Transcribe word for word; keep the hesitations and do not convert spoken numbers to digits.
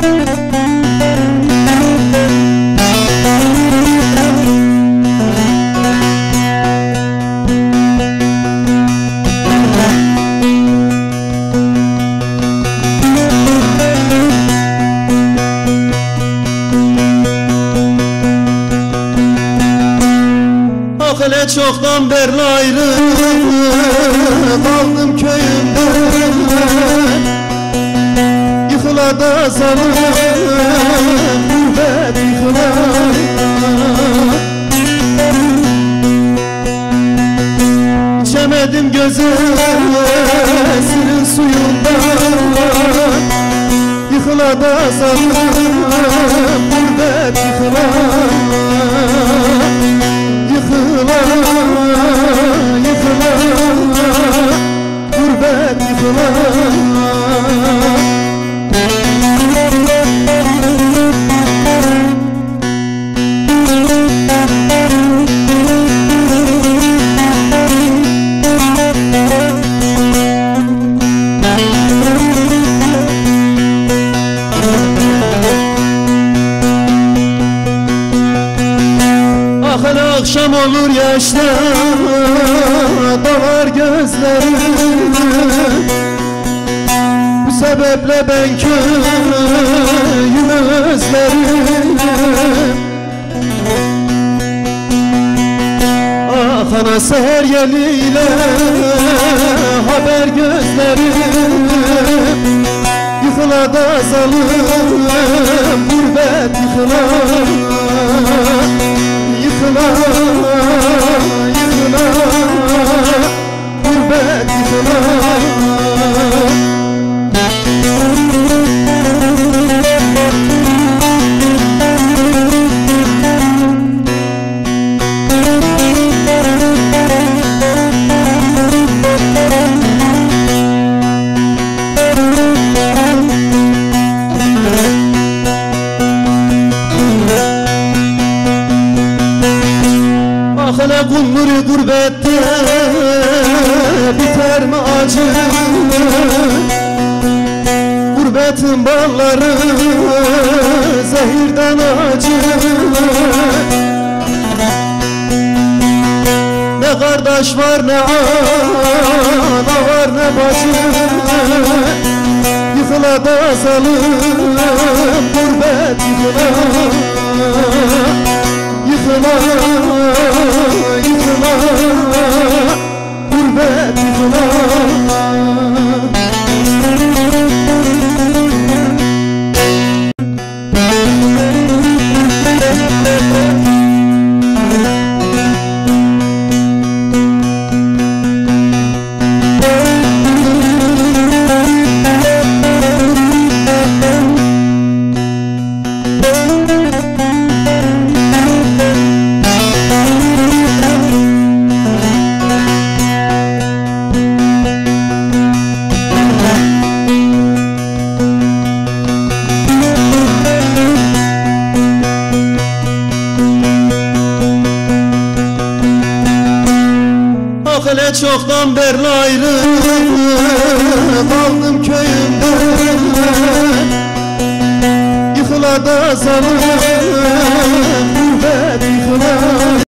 Hele çoktan beri ayrı kaldım köyümde, yıkıla da zalım gurbet yıkıla. İçemedim gözümün suyundan, yıkıla da zalım gurbet yıkıla. Yıkıla, yıkıla, gurbet yıkıla. Akşam olur yaşta dalar gözlerim, bu sebeple ben köyümü özlerim. Ah ana seher yeliyle haber gözlerim, yıkıla da zalım gurbet yıkıla. Yıkıla, yıkıla, gurbet yıkıla. Hele kulluru gurbette biter mi acı? Gurbetin balları zehirden acı. Ne kardeş var ne ana var ne bacı, yıkıla da zalım gurbet yıkıla. Yıkıla, yıkıla, gurbet yıkıla. Hele çoktan beri ayrı kaldım köyümde, yıkıla da zalım